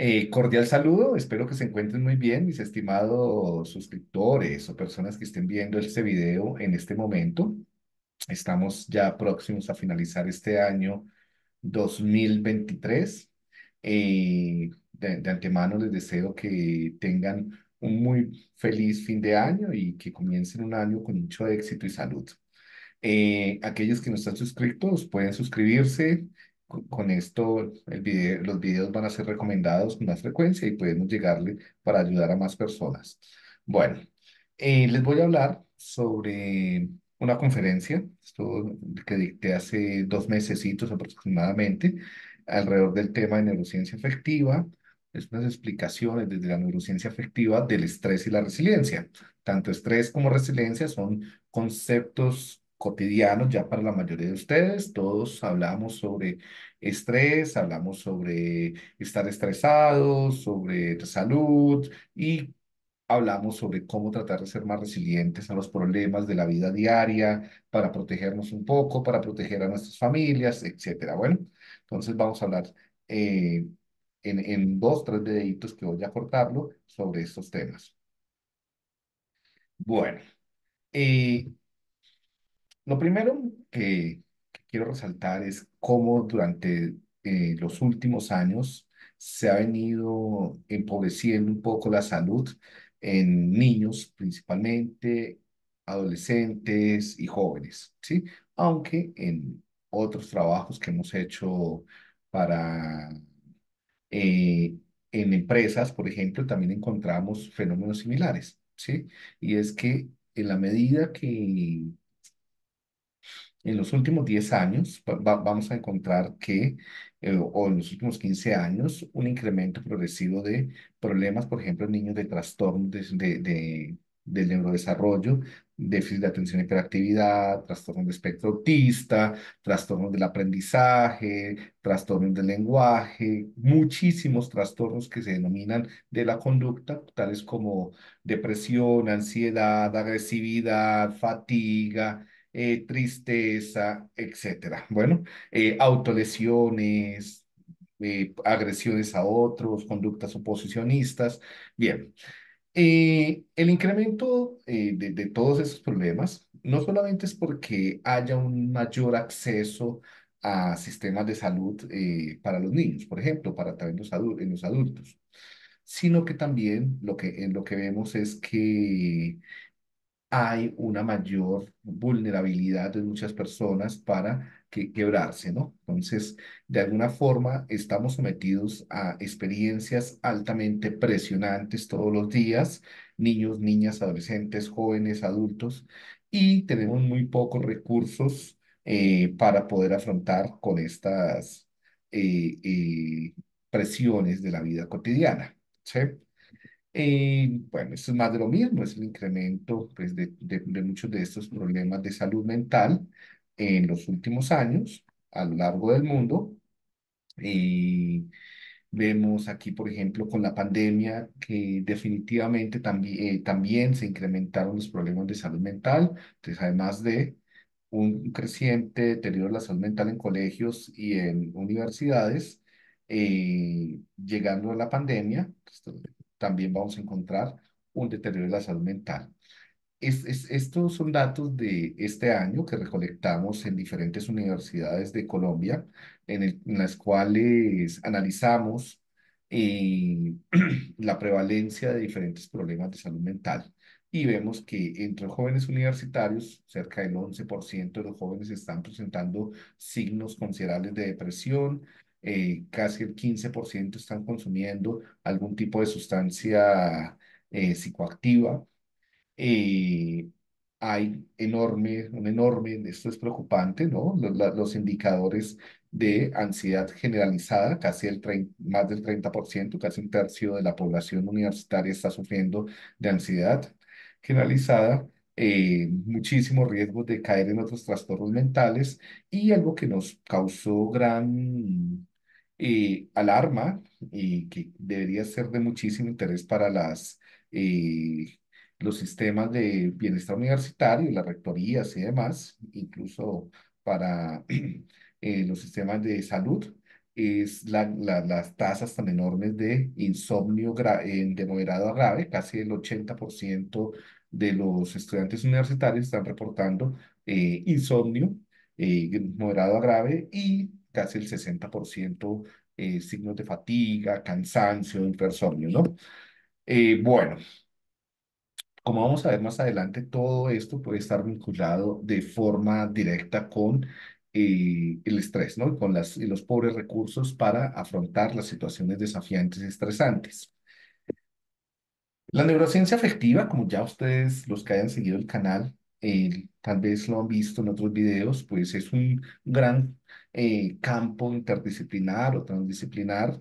Cordial saludo, espero que se encuentren muy bien, mis estimados suscriptores o personas que estén viendo este video en este momento. Estamos ya próximos a finalizar este año 2023. De antemano les deseo que tengan un muy feliz fin de año y que comiencen un año con mucho éxito y salud. Aquellos que no están suscritos pueden suscribirse. Con esto, los videos van a ser recomendados con más frecuencia y podemos llegarle para ayudar a más personas. Bueno, les voy a hablar sobre una conferencia esto que dicté hace 2 mesecitos aproximadamente alrededor del tema de neurociencia afectiva. Es unas explicaciones desde la neurociencia afectiva del estrés y la resiliencia. Tanto estrés como resiliencia son conceptos cotidianos ya para la mayoría de ustedes. Todos hablamos sobre estrés, hablamos sobre estar estresados, sobre salud y hablamos sobre cómo tratar de ser más resilientes a los problemas de la vida diaria para protegernos un poco, para proteger a nuestras familias, etcétera. Bueno, entonces vamos a hablar eh, en 2, 3 videitos que voy a cortarlo sobre estos temas. Bueno. eh, Lo primero que quiero resaltar es cómo durante los últimos años se ha venido empobreciendo un poco la salud en niños, principalmente adolescentes y jóvenes, ¿sí? Aunque en otros trabajos que hemos hecho para eh, en empresas, por ejemplo, también encontramos fenómenos similares, ¿sí? Y es que en la medida que en los últimos 10 años vamos a encontrar que, o en los últimos 15 años, un incremento progresivo de problemas, por ejemplo, en niños de trastornos del neurodesarrollo, déficit de atención y hiperactividad, trastornos de espectro autista, trastornos del aprendizaje, trastornos del lenguaje, muchísimos trastornos que se denominan de la conducta, tales como depresión, ansiedad, agresividad, fatiga, tristeza, etcétera. Bueno, autolesiones, agresiones a otros, conductas oposicionistas. Bien, el incremento de todos esos problemas no solamente es porque haya un mayor acceso a sistemas de salud para los niños, por ejemplo, para también en los adultos, sino que también en lo que vemos es que hay una mayor vulnerabilidad de muchas personas para quebrarse, ¿no? Entonces, de alguna forma, estamos sometidos a experiencias altamente presionantes todos los días, niños, niñas, adolescentes, jóvenes, adultos, y tenemos muy pocos recursos para poder afrontar con estas presiones de la vida cotidiana, ¿sí? Bueno, esto es más de lo mismo, es el incremento pues, de muchos de estos problemas de salud mental en los últimos años a lo largo del mundo. Y vemos aquí, por ejemplo, con la pandemia que definitivamente también se incrementaron los problemas de salud mental. Entonces, además de un creciente deterioro de la salud mental en colegios y en universidades, llegando a la pandemia, también vamos a encontrar un deterioro de la salud mental. Estos son datos de este año que recolectamos en diferentes universidades de Colombia, en las cuales analizamos eh, la prevalencia de diferentes problemas de salud mental. Y vemos que entre jóvenes universitarios, cerca del 11% de los jóvenes están presentando signos considerables de depresión, casi el 15% están consumiendo algún tipo de sustancia psicoactiva. eh, Hay un enorme, esto es preocupante, ¿no? Los indicadores de ansiedad generalizada, más del 30%, casi un tercio de la población universitaria está sufriendo de ansiedad generalizada, muchísimos riesgos de caer en otros trastornos mentales y algo que nos causó gran alarma y que debería ser de muchísimo interés para eh, los sistemas de bienestar universitario, las rectorías y demás, incluso para los sistemas de salud, es las tasas tan enormes de insomnio de moderado a grave. Casi el 80% de los estudiantes universitarios están reportando insomnio moderado a grave, y casi el 60% signos de fatiga, cansancio, hipersomnio, ¿no? Bueno, como vamos a ver más adelante, todo esto puede estar vinculado de forma directa con el estrés, ¿no? Con y los pobres recursos para afrontar las situaciones desafiantes y estresantes. La neurociencia afectiva, como ya ustedes, los que hayan seguido el canal, tal vez lo han visto en otros videos, pues es un gran campo interdisciplinar o transdisciplinar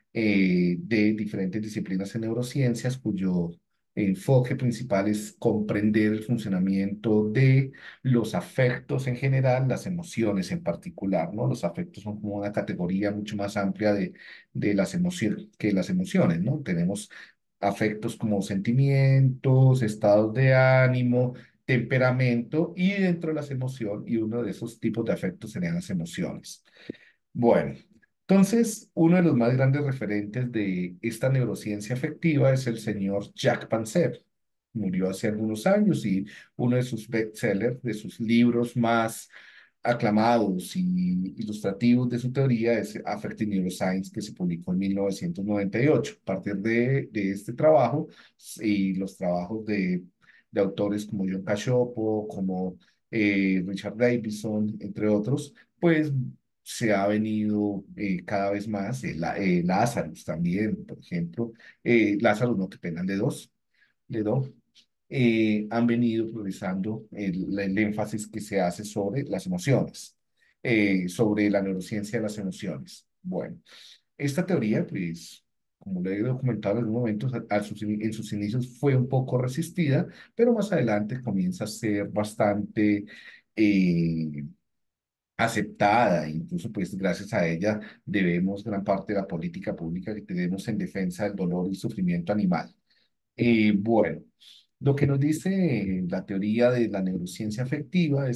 de diferentes disciplinas en neurociencias, cuyo enfoque principal es comprender el funcionamiento de los afectos en general, las emociones en particular, ¿no? Los afectos son como una categoría mucho más amplia de las emociones que las emociones, ¿no? Tenemos afectos como sentimientos, estados de ánimo, temperamento, y dentro de las emociones, y uno de esos tipos de afectos serían las emociones. Bueno, entonces uno de los más grandes referentes de esta neurociencia afectiva es el señor Jack Panzer. Murió hace algunos años, y uno de sus bestsellers, de sus libros más aclamados y ilustrativos de su teoría, es Affective Neuroscience, que se publicó en 1998. A partir de este trabajo y los trabajos de autores como John Cacioppo, como Richard Davidson, entre otros, pues se ha venido cada vez más, Lazarus también, por ejemplo. Lazarus, no te penan de dos, han venido priorizando el énfasis que se hace sobre las emociones, sobre la neurociencia de las emociones. Bueno, esta teoría, pues, como lo he documentado en algún momento, en sus inicios fue un poco resistida, pero más adelante comienza a ser bastante eh, aceptada. Incluso, pues, gracias a ella debemos gran parte de la política pública que tenemos en defensa del dolor y sufrimiento animal. Bueno, lo que nos dice la teoría de la neurociencia afectiva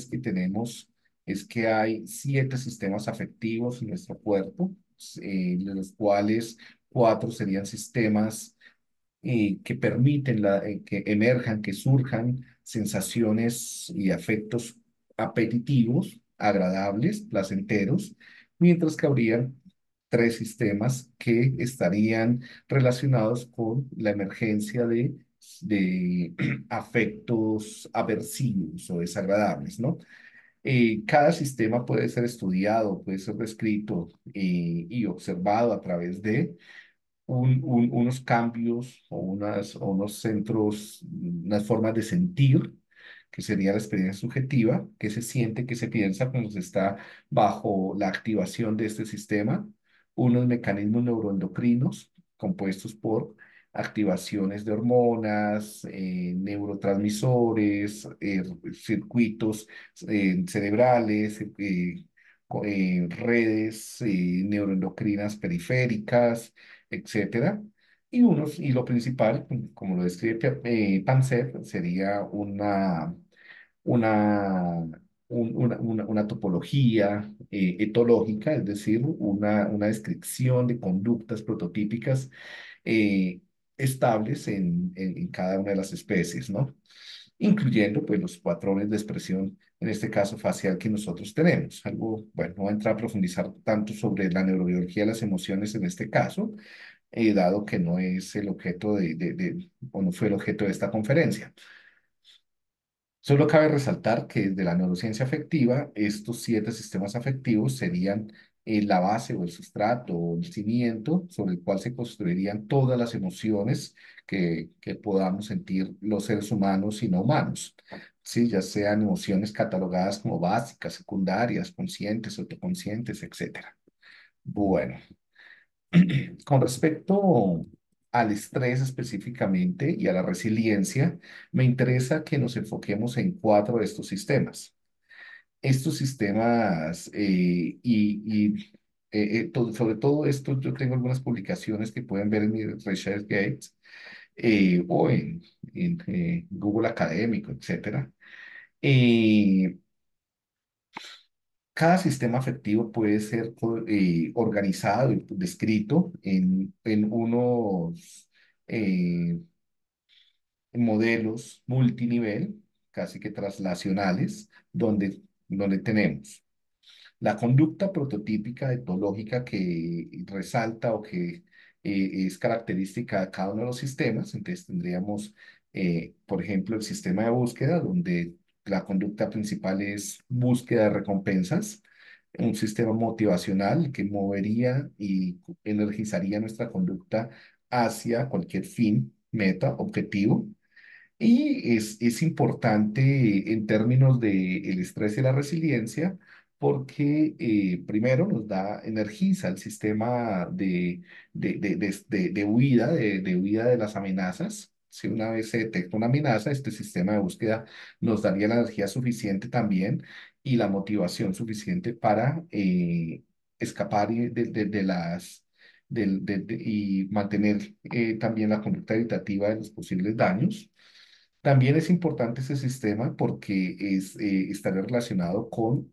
es que hay 7 sistemas afectivos en nuestro cuerpo, de los cuales 4 serían sistemas que permiten que emerjan, que surjan sensaciones y afectos apetitivos, agradables, placenteros, mientras que habrían 3 sistemas que estarían relacionados con la emergencia de afectos aversivos o desagradables, ¿no? Cada sistema puede ser estudiado, puede ser descrito y observado a través de unos cambios o unos centros, unas formas de sentir, que sería la experiencia subjetiva, que se siente, que se piensa cuando se está bajo la activación de este sistema, unos mecanismos neuroendocrinos compuestos por activaciones de hormonas, neurotransmisores, circuitos cerebrales, redes neuroendocrinas periféricas, etcétera. Y lo principal, como lo describe Panzer, sería una, una topología etológica, es decir, una descripción de conductas prototípicas eh, estables en cada una de las especies, ¿no? Incluyendo pues los patrones de expresión, en este caso facial, que nosotros tenemos. Algo, bueno, no voy a entrar a profundizar tanto sobre la neurobiología de las emociones en este caso, dado que no es el objeto o no fue el objeto de esta conferencia. Solo cabe resaltar que desde la neurociencia afectiva, estos 7 sistemas afectivos serían la base o el sustrato o el cimiento sobre el cual se construirían todas las emociones que podamos sentir los seres humanos y no humanos, ¿sí? Ya sean emociones catalogadas como básicas, secundarias, conscientes, autoconscientes, etcétera. Bueno. Con respecto al estrés específicamente y a la resiliencia, me interesa que nos enfoquemos en 4 de estos sistemas. Estos sistemas sobre todo esto, yo tengo algunas publicaciones que pueden ver en mi ResearchGate o en Google Académico, etcétera. Eh, Cada sistema afectivo puede ser organizado y descrito en unos eh, modelos multinivel, casi que traslacionales, donde tenemos la conducta prototípica etológica que resalta o que es característica de cada uno de los sistemas. Entonces tendríamos, por ejemplo, el sistema de búsqueda, donde la conducta principal es búsqueda de recompensas. Un sistema motivacional que movería y energizaría nuestra conducta hacia cualquier fin, meta, objetivo. Y es importante en términos de el estrés y la resiliencia porque primero nos da, energiza el sistema de huida, de huida de las amenazas. Si una vez se detecta una amenaza, este sistema de búsqueda nos daría la energía suficiente también y la motivación suficiente para escapar de las... y mantener también la conducta evitativa de los posibles daños. También es importante ese sistema porque estaría relacionado con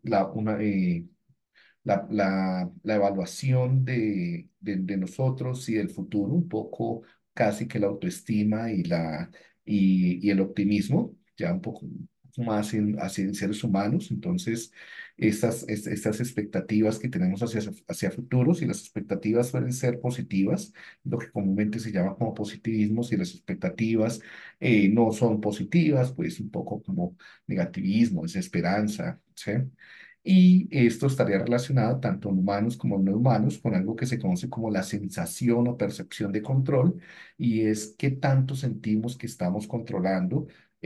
la evaluación de nosotros y del futuro, un poco casi que la autoestima y el optimismo, ya un poco más así en seres humanos. Entonces, estas expectativas que tenemos hacia futuros y las expectativas suelen ser positivas, lo que comúnmente se llama como positivismo, si las expectativas no son positivas, pues un poco como negativismo, desesperanza, ¿sí? Y esto estaría relacionado tanto en humanos como en no humanos con algo que se conoce como la sensación o percepción de control, y es qué tanto sentimos que estamos controlando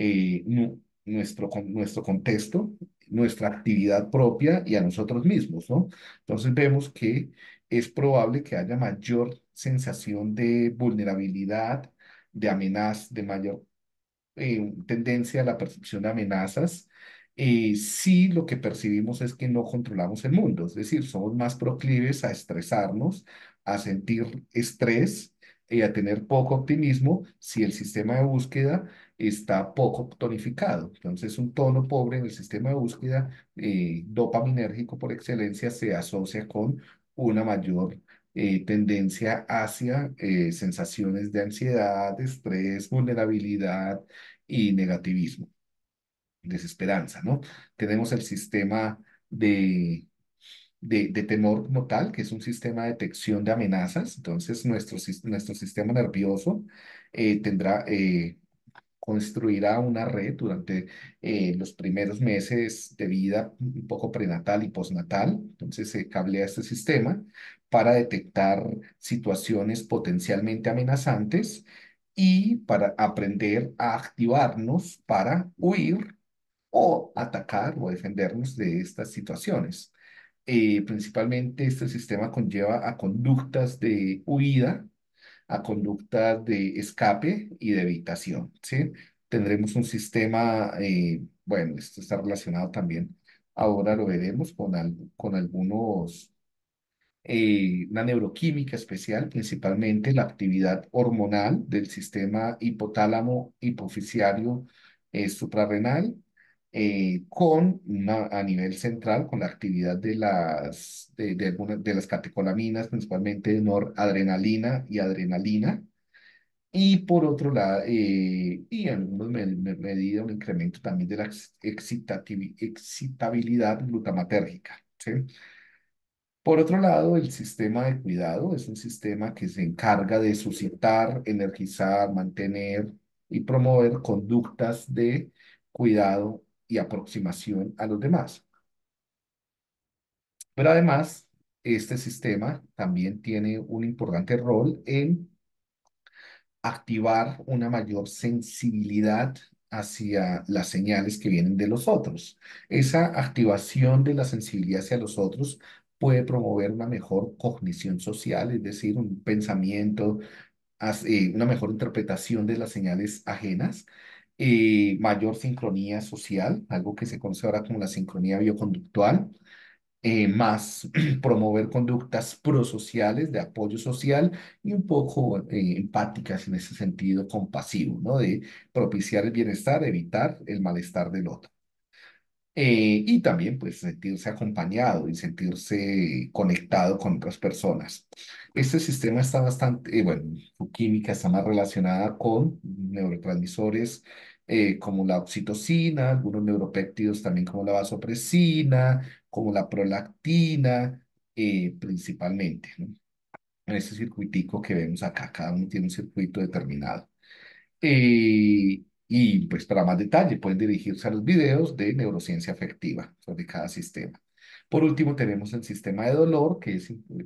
nuestro contexto, nuestra actividad propia y a nosotros mismos, ¿no? Entonces vemos que es probable que haya mayor sensación de vulnerabilidad, de amenaza, de mayor tendencia a la percepción de amenazas, si lo que percibimos es que no controlamos el mundo, es decir, somos más proclives a estresarnos, a sentir estrés y a tener poco optimismo si el sistema de búsqueda está poco tonificado. Entonces, un tono pobre en el sistema de búsqueda dopaminérgico por excelencia se asocia con una mayor tendencia hacia sensaciones de ansiedad, de estrés, vulnerabilidad y negativismo, desesperanza, ¿no? Tenemos el sistema de temor como tal, que es un sistema de detección de amenazas. Entonces, nuestro sistema nervioso construirá una red durante los primeros meses de vida, un poco prenatal y postnatal. Entonces, se cablea este sistema para detectar situaciones potencialmente amenazantes y para aprender a activarnos para huir o atacar o defendernos de estas situaciones. Principalmente este sistema conlleva a conductas de huida, a conductas de escape y de evitación, ¿sí? Tendremos un sistema, bueno, esto está relacionado también, ahora lo veremos con algunos una neuroquímica especial, principalmente la actividad hormonal del sistema hipotálamo hipoficiario suprarrenal, a nivel central con la actividad de algunas de las catecolaminas, principalmente noradrenalina y adrenalina. Y por otro lado, y en algunas medida un incremento también de la excitabilidad glutamatérgica, ¿sí? Por otro lado, el sistema de cuidado es un sistema que se encarga de suscitar, energizar, mantener y promover conductas de cuidado y aproximación a los demás. Pero además, este sistema también tiene un importante rol en activar una mayor sensibilidad hacia las señales que vienen de los otros. Esa activación de la sensibilidad hacia los otros puede promover una mejor cognición social, es decir, un pensamiento, una mejor interpretación de las señales ajenas, mayor sincronía social, algo que se conoce ahora como la sincronía bioconductual, más promover conductas prosociales, de apoyo social y un poco empáticas en ese sentido, compasivo, ¿no? De propiciar el bienestar, evitar el malestar del otro. Y también pues sentirse acompañado y sentirse conectado con otras personas. Este sistema está bastante, bueno, su química está más relacionada con neurotransmisores como la oxitocina, algunos neuropéptidos también como la vasopresina, como la prolactina, principalmente, ¿no? En este circuitico que vemos acá, cada uno tiene un circuito determinado. Y pues para más detalle pueden dirigirse a los videos de neurociencia afectiva sobre cada sistema. Por último, tenemos el sistema de dolor, que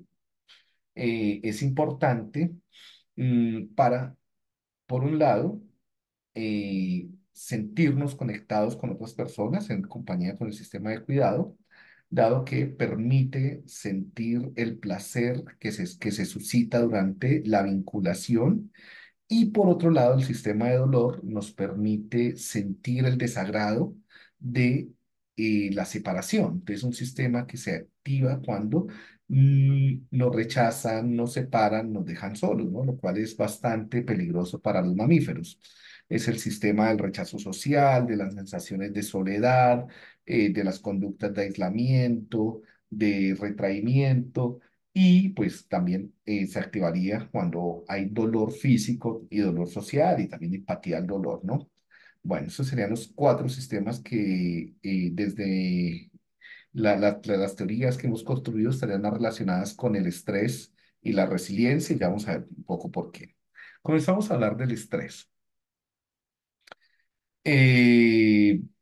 es importante para, por un lado, sentirnos conectados con otras personas en compañía con el sistema de cuidado, dado que permite sentir el placer que se suscita durante la vinculación y por otro lado, el sistema de dolor nos permite sentir el desagrado de la separación. Entonces, es un sistema que se activa cuando nos rechazan, nos separan, nos dejan solos, ¿no? Lo cual es bastante peligroso para los mamíferos. Es el sistema del rechazo social, de las sensaciones de soledad, de las conductas de aislamiento, de retraimiento y pues también se activaría cuando hay dolor físico y dolor social y también empatía al dolor, ¿no? Bueno, esos serían los cuatro sistemas que desde las teorías que hemos construido estarían más relacionadas con el estrés y la resiliencia y ya vamos a ver un poco por qué. Comenzamos a hablar del estrés.